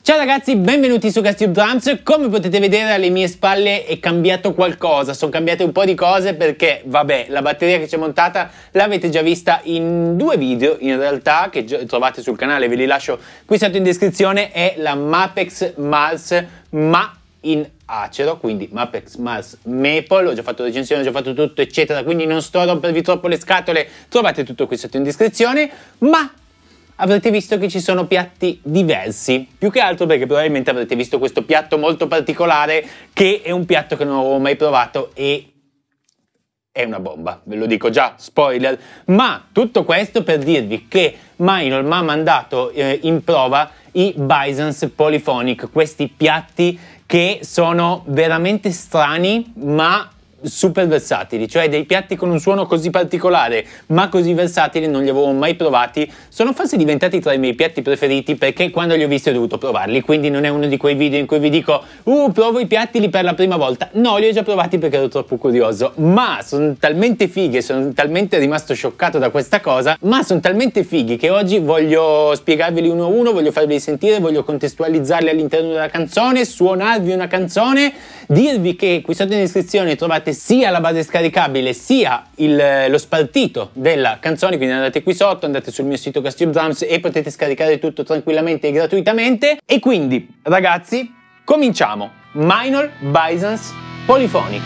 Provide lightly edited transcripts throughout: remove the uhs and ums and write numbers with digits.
Ciao ragazzi, benvenuti su Castube Drums. Come potete vedere alle mie spalle è cambiato qualcosa, sono cambiate un po' di cose perché, vabbè, la batteria che c'è montata l'avete già vista in due video in realtà che trovate sul canale, ve li lascio qui sotto in descrizione. È la Mapex Mars ma in acero, quindi Mapex Mars Maple. Ho già fatto recensione, ho già fatto tutto eccetera, quindi non sto a rompervi troppo le scatole, trovate tutto qui sotto in descrizione. Ma avrete visto che ci sono piatti diversi, più che altro perché probabilmente avrete visto questo piatto molto particolare che è un piatto che non avevo mai provato e è una bomba, ve lo dico già, spoiler. Ma tutto questo per dirvi che Minor mi ha mandato in prova i Bisons Polyphonic, questi piatti che sono veramente strani ma super versatili, cioè dei piatti con un suono così particolare ma così versatili non li avevo mai provati. Sono forse diventati tra i miei piatti preferiti perché quando li ho visti ho dovuto provarli, quindi non è uno di quei video in cui vi dico provo i piatti lì per la prima volta. No, li ho già provati perché ero troppo curioso, ma sono talmente fighi, sono talmente rimasto scioccato da questa cosa, ma sono talmente fighi che oggi voglio spiegarveli uno a uno, voglio farveli sentire, voglio contestualizzarli all'interno della canzone, suonarvi una canzone, dirvi che qui sotto in descrizione trovate sia la base scaricabile sia lo spartito della canzone, quindi andate qui sotto, andate sul mio sito Castube Drums e potete scaricare tutto tranquillamente e gratuitamente. E quindi ragazzi cominciamo. Minor Bisons Polyphonic.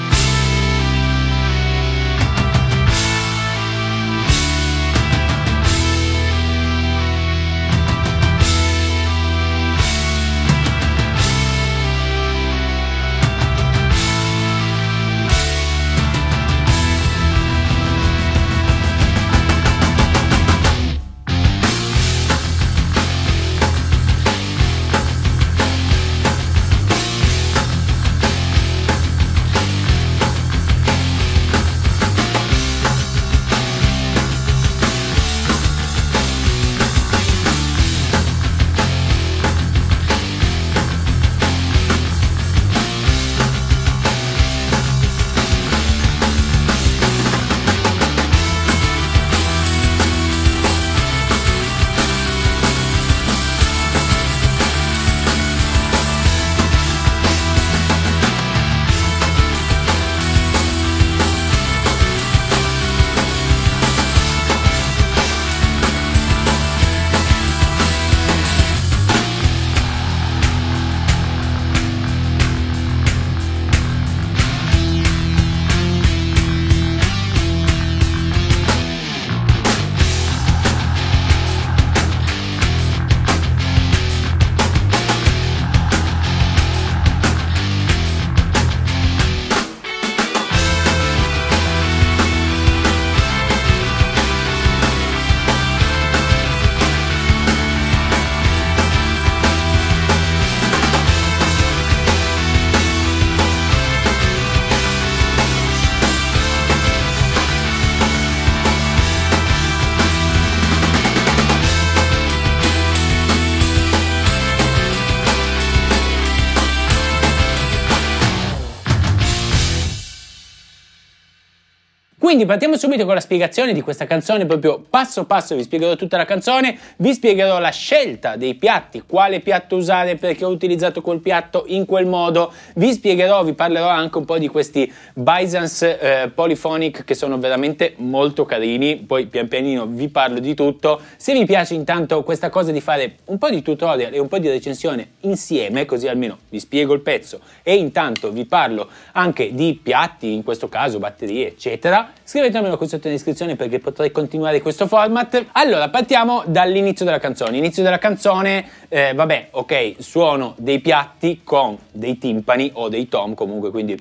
Quindi partiamo subito con la spiegazione di questa canzone, proprio passo passo vi spiegherò tutta la canzone, vi spiegherò la scelta dei piatti, quale piatto usare, perché ho utilizzato quel piatto in quel modo, vi spiegherò, vi parlerò anche un po' di questi Bisons Polyphonic che sono veramente molto carini, poi pian pianino vi parlo di tutto. Se vi piace intanto questa cosa di fare un po' di tutorial e un po' di recensione insieme, così almeno vi spiego il pezzo e intanto vi parlo anche di piatti, in questo caso batterie eccetera, scrivetemelo qui sotto in descrizione perché potrei continuare questo format. Allora partiamo dall'inizio della canzone. Inizio della canzone, vabbè, ok, suono dei piatti con dei timpani o dei tom comunque, quindi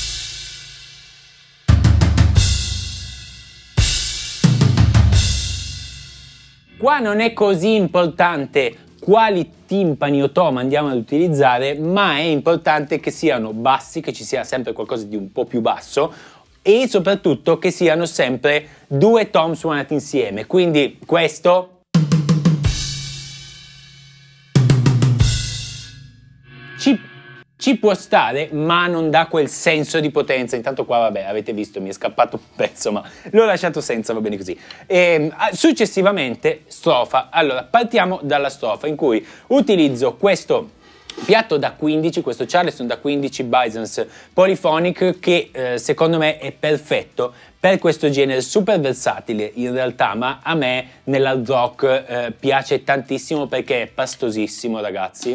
qua non è così importante quali timpani o tom andiamo ad utilizzare, ma è importante che siano bassi, che ci sia sempre qualcosa di un po' più basso e soprattutto che siano sempre due tom suonati insieme. Quindi questo ci ci può stare, ma non dà quel senso di potenza. Intanto qua, vabbè, avete visto, mi è scappato un pezzo, ma l'ho lasciato senza, va bene così. Successivamente, strofa. Allora, partiamo dalla strofa, in cui utilizzo questo piatto da 15, questo Charleston da 15 Bisons Polyphonic, che secondo me è perfetto per questo genere, super versatile in realtà, ma a me nell'hard rock piace tantissimo perché è pastosissimo, ragazzi.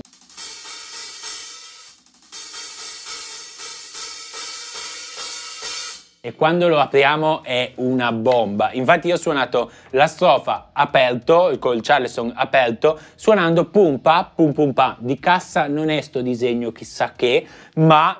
E quando lo apriamo è una bomba. Infatti io ho suonato la strofa aperto, col Charleston aperto, suonando pum pa pum pum pa. Di cassa non è sto disegno chissà che, ma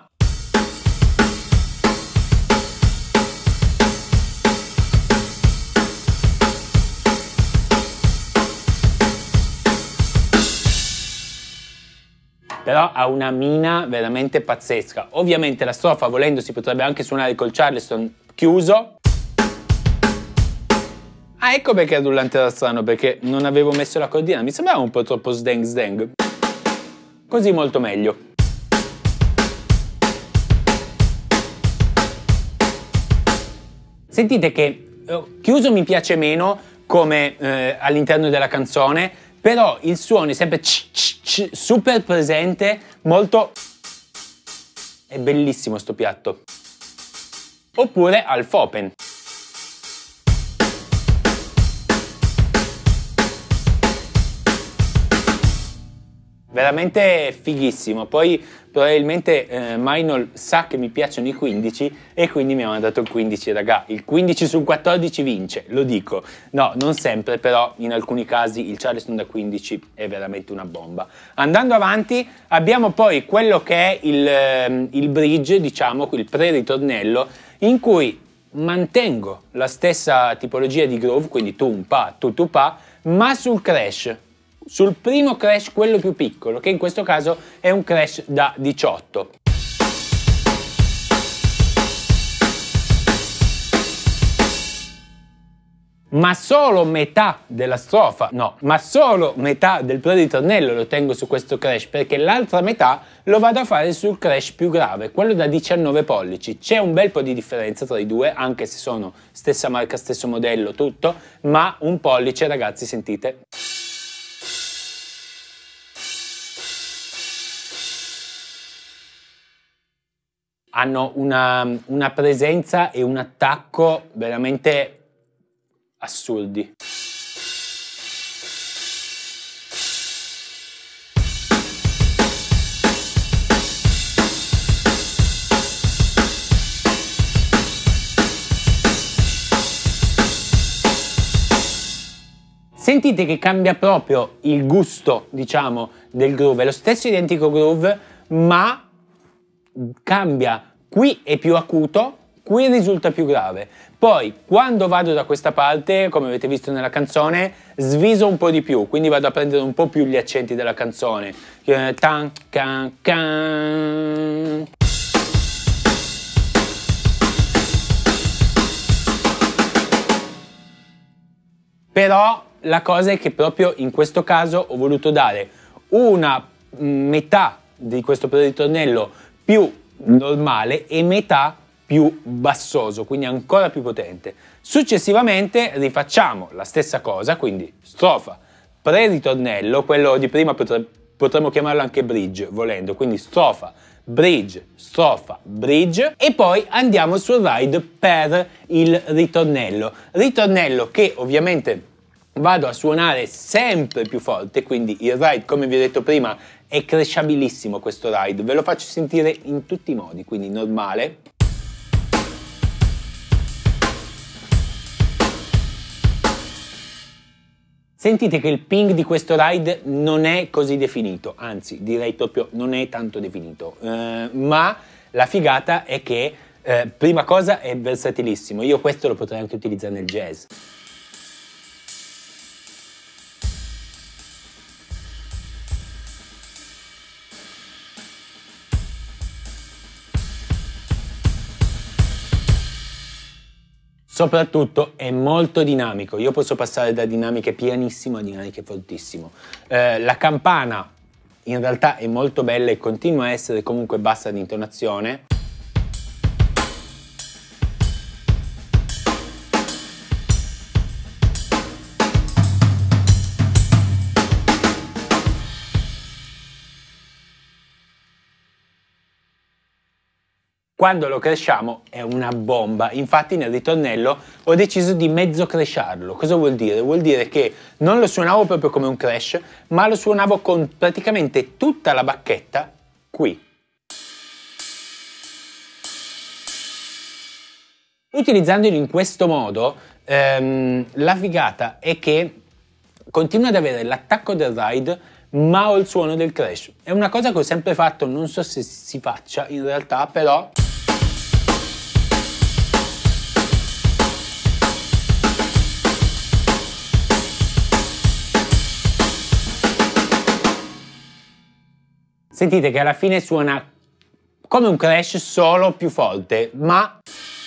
però ha una mina veramente pazzesca. Ovviamente la strofa, volendo, si potrebbe anche suonare col Charleston chiuso. Ah, ecco perché il rullante era strano, perché non avevo messo la cordina, mi sembrava un po' troppo sdeng sdeng. Così molto meglio. Sentite che chiuso mi piace meno come all'interno della canzone, però il suono è sempre super presente, molto... È bellissimo sto piatto. Oppure al Fopen. Veramente fighissimo. Poi probabilmente Minor sa che mi piacciono i 15 e quindi mi ha mandato il 15, raga. Il 15 sul 14 vince, lo dico. No, non sempre, però in alcuni casi il Charleston da 15 è veramente una bomba. Andando avanti abbiamo poi quello che è il bridge, diciamo, il pre-ritornello, in cui mantengo la stessa tipologia di groove, quindi tum pa, tu tu pa, ma sul crash. Sul primo crash, quello più piccolo, che in questo caso è un crash da 18. Ma solo metà della strofa, no, ma solo metà del pre-ritornello lo tengo su questo crash, perché l'altra metà lo vado a fare sul crash più grave, quello da 19 pollici. C'è un bel po' di differenza tra i due, anche se sono stessa marca, stesso modello, tutto, ma un pollice, ragazzi, sentite. Hanno una presenza e un attacco veramente assurdi. Sentite che cambia proprio il gusto, diciamo, del groove. È lo stesso identico groove, ma cambia, qui è più acuto, qui risulta più grave. Poi quando vado da questa parte, come avete visto nella canzone, sviso un po' di più, quindi vado a prendere un po' più gli accenti della canzone. Tan, can, can. Però la cosa è che proprio in questo caso ho voluto dare una metà di questo pre-ritornello più normale e metà più bassoso, quindi ancora più potente. Successivamente rifacciamo la stessa cosa, quindi strofa, pre-ritornello, quello di prima potremmo chiamarlo anche bridge volendo, quindi strofa, bridge, e poi andiamo sul ride per il ritornello. Ritornello che ovviamente vado a suonare sempre più forte, quindi il ride, come vi ho detto prima, è cresciabilissimo questo ride, ve lo faccio sentire in tutti i modi, quindi normale. Sentite che il ping di questo ride non è così definito, anzi direi proprio non è tanto definito, ma la figata è che prima cosa è versatilissimo, io questo lo potrei anche utilizzare nel jazz. Soprattutto è molto dinamico, io posso passare da dinamiche pianissimo a dinamiche fortissimo. La campana in realtà è molto bella e continua a essere comunque bassa di intonazione. Quando lo cresciamo è una bomba, infatti nel ritornello ho deciso di mezzo cresciarlo. Cosa vuol dire? Vuol dire che non lo suonavo proprio come un crash, ma lo suonavo con praticamente tutta la bacchetta qui. Utilizzandolo in questo modo, la figata è che continua ad avere l'attacco del ride, ma ho il suono del crash. È una cosa che ho sempre fatto, non so se si faccia in realtà, però... Sentite che alla fine suona come un crash, solo più forte, ma...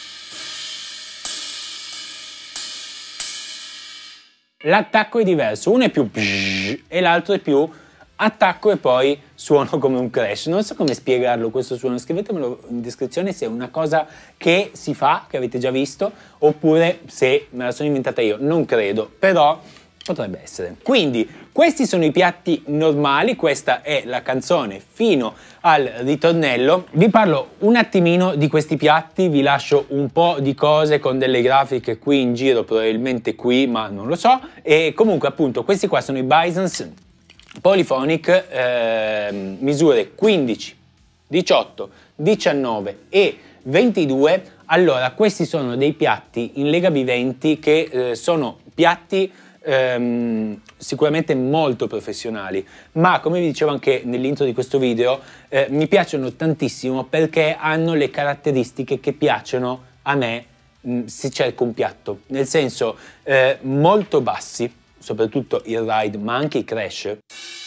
L'attacco è diverso, uno è più e l'altro è più attacco e poi suono come un crash. Non so come spiegarlo questo suono, scrivetemelo in descrizione se è una cosa che si fa, che avete già visto, oppure se me la sono inventata io, non credo, però potrebbe essere. Quindi questi sono i piatti normali, questa è la canzone fino al ritornello. Vi parlo un attimino di questi piatti, vi lascio un po' di cose con delle grafiche qui in giro, probabilmente qui, ma non lo so. E comunque appunto questi qua sono i Bisons Polyphonic, misure 15, 18, 19 e 22. Allora, questi sono dei piatti in Lega B20 che sono piatti sicuramente molto professionali, ma come vi dicevo anche nell'intro di questo video, mi piacciono tantissimo perché hanno le caratteristiche che piacciono a me se cerco un piatto, nel senso molto bassi, soprattutto il ride ma anche i crash.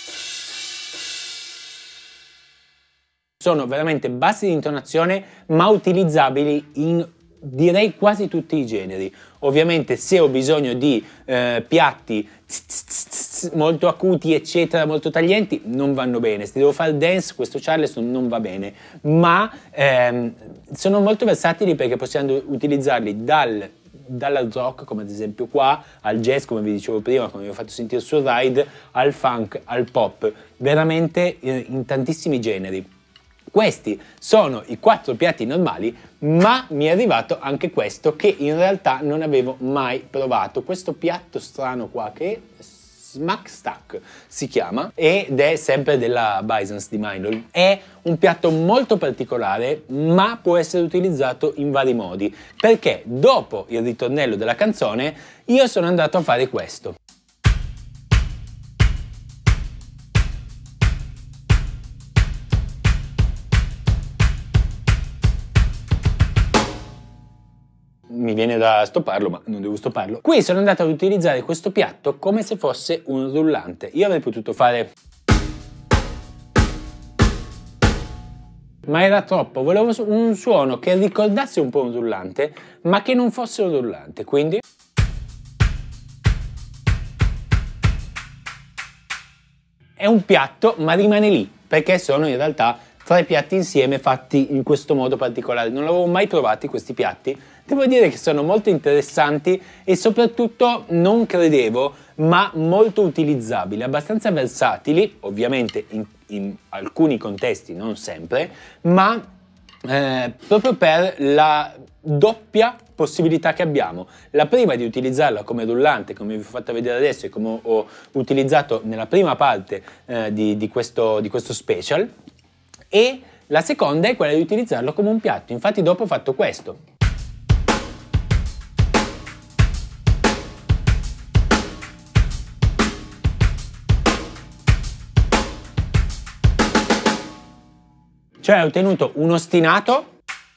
Sono veramente bassi di intonazione ma utilizzabili in direi quasi tutti i generi. Ovviamente se ho bisogno di piatti molto acuti eccetera, molto taglienti, non vanno bene. Se devo fare dance questo Charleston non va bene, ma sono molto versatili perché possiamo utilizzarli dalla rock, come ad esempio qua, al jazz, come vi dicevo prima, come vi ho fatto sentire sul ride, al funk, al pop, veramente in tantissimi generi. Questi sono i 4 piatti normali, ma mi è arrivato anche questo che in realtà non avevo mai provato. Questo piatto strano qua che Smack Stack si chiama ed è sempre della Bisons di Milo. È un piatto molto particolare, ma può essere utilizzato in vari modi, perché dopo il ritornello della canzone io sono andato a fare questo. Mi viene da stopparlo, ma non devo stopparlo. Qui sono andato ad utilizzare questo piatto come se fosse un rullante. Io avrei potuto fare... ma era troppo. Volevo un suono che ricordasse un po' un rullante, ma che non fosse un rullante, quindi... È un piatto, ma rimane lì, perché sono in realtà 3 piatti insieme fatti in questo modo particolare. Non l'avevo mai provati questi piatti. Devo dire che sono molto interessanti e soprattutto non credevo, ma molto utilizzabili, abbastanza versatili, ovviamente in alcuni contesti, non sempre, ma proprio per la doppia possibilità che abbiamo. La prima è di utilizzarla come rullante, come vi ho fatto vedere adesso e come ho utilizzato nella prima parte di questo special, e la seconda è quella di utilizzarlo come un piatto. Infatti dopo ho fatto questo. Cioè ho ottenuto un ostinato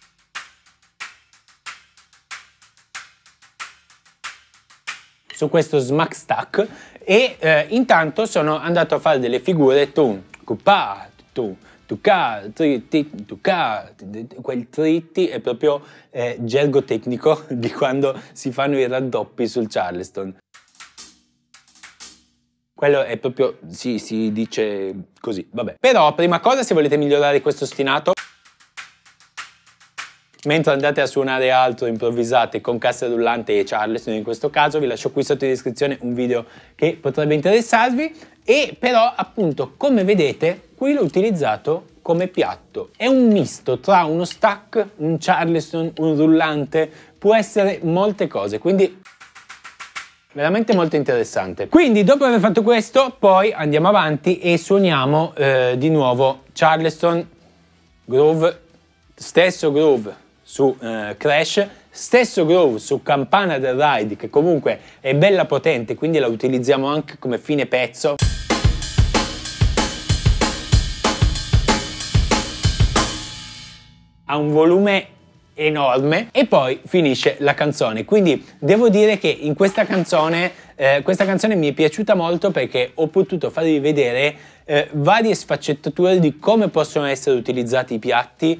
su questo Smack Stack e intanto sono andato a fare delle figure quel tritti è proprio gergo tecnico di quando si fanno i raddoppi sul Charleston. Quello è proprio, si dice così, vabbè. Però, prima cosa, se volete migliorare questo ostinato, mentre andate a suonare altro, improvvisate con cassa rullante e Charleston in questo caso, vi lascio qui sotto in descrizione un video che potrebbe interessarvi. E però, appunto, come vedete, qui l'ho utilizzato come piatto. È un misto tra uno stack, un Charleston, un rullante, può essere molte cose, quindi veramente molto interessante. Quindi dopo aver fatto questo, poi andiamo avanti e suoniamo di nuovo Charleston, groove, stesso groove su Crash, stesso groove su Campana del Ride, che comunque è bella potente, quindi la utilizziamo anche come fine pezzo. Ha un volume enorme e poi finisce la canzone. Quindi devo dire che in questa canzone mi è piaciuta molto perché ho potuto farvi vedere varie sfaccettature di come possono essere utilizzati i piatti,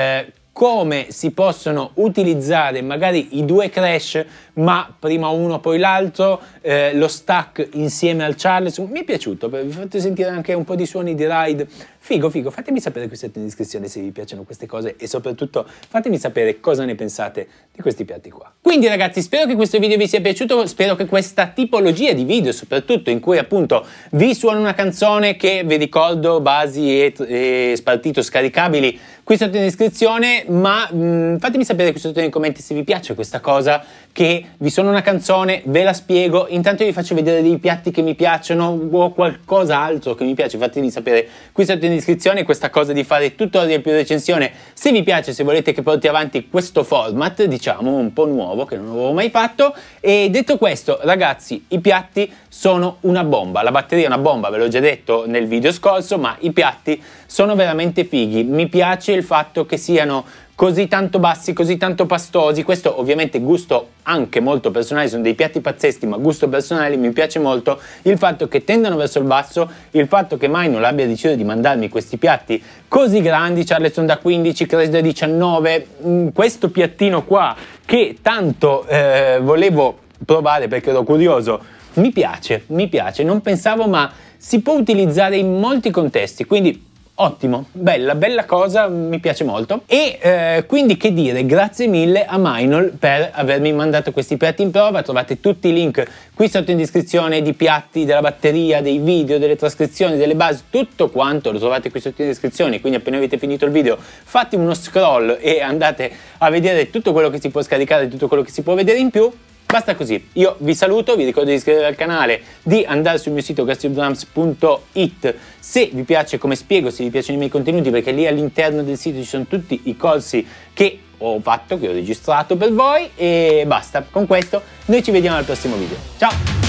come si possono utilizzare magari i due Crash, ma prima uno poi l'altro, lo stack insieme al Charleston. Mi è piaciuto, vi fate sentire anche un po' di suoni di ride. Figo, fatemi sapere qui sotto in descrizione se vi piacciono queste cose e soprattutto fatemi sapere cosa ne pensate di questi piatti qua. Quindi ragazzi, spero che questo video vi sia piaciuto, spero che questa tipologia di video, soprattutto in cui appunto vi suono una canzone che vi ricordo basi e spartito scaricabili qui sotto in descrizione, ma fatemi sapere qui sotto nei commenti se vi piace questa cosa, che vi suono una canzone, ve la spiego, intanto vi faccio vedere dei piatti che mi piacciono o qualcosa altro che mi piace, fatemi sapere qui sotto in descrizione. Questa cosa di fare tutorial più recensione, se vi piace, se volete che porti avanti questo format, diciamo un po' nuovo che non avevo mai fatto. E detto questo ragazzi, i piatti sono una bomba, la batteria è una bomba, ve l'ho già detto nel video scorso, ma i piatti sono veramente fighi. Mi piace il fatto che siano così tanto bassi, così tanto pastosi. Questo ovviamente gusto anche molto personale, sono dei piatti pazzeschi, ma gusto personale. Mi piace molto il fatto che tendano verso il basso, il fatto che Minol abbia deciso di mandarmi questi piatti così grandi, Charleston da 15, Crash da 19, questo piattino qua che tanto volevo provare perché ero curioso. Mi piace, non pensavo, ma si può utilizzare in molti contesti, quindi ottimo, bella cosa, mi piace molto. E quindi che dire, grazie mille a Minol per avermi mandato questi piatti in prova. Trovate tutti i link qui sotto in descrizione, di piatti, della batteria, dei video, delle trascrizioni, delle basi, tutto quanto lo trovate qui sotto in descrizione. Quindi appena avete finito il video fate uno scroll e andate a vedere tutto quello che si può scaricare, tutto quello che si può vedere in più. Basta così, io vi saluto, vi ricordo di iscrivervi al canale, di andare sul mio sito gastibdrums.it se vi piace come spiego, se vi piacciono i miei contenuti, perché lì all'interno del sito ci sono tutti i corsi che ho fatto, che ho registrato per voi. E basta, con questo noi ci vediamo al prossimo video. Ciao!